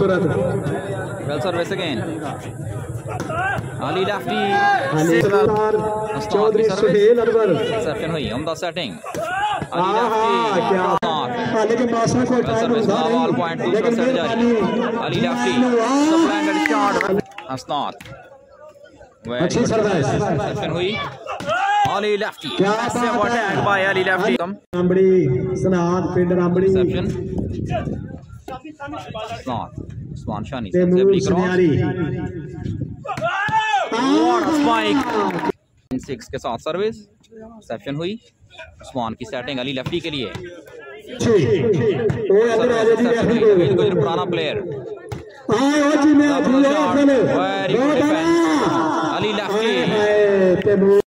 खूबसूरत well service again Ali lefty Chaudhry Suhail Anwar reception हुई उम्दा सेटिंग लेकिन बादशाह को बॉल पॉइंट दूसरा सेट जारी Ali lefty splendid shot Hasnat अच्छी सर्विस रिसेप्शन हुई Ali lefty massive attack by Ali lefty रामबड़ी सनाद पिंड रामबड़ी रिसेप्शन स्नॉट Usman Shani sensibly cross what spike 6 के साथ सर्विस रिसेप्शन हुई उस्मान की सेटिंग अली लेफ्टी के लिए पुराना player very good defence Ali lefty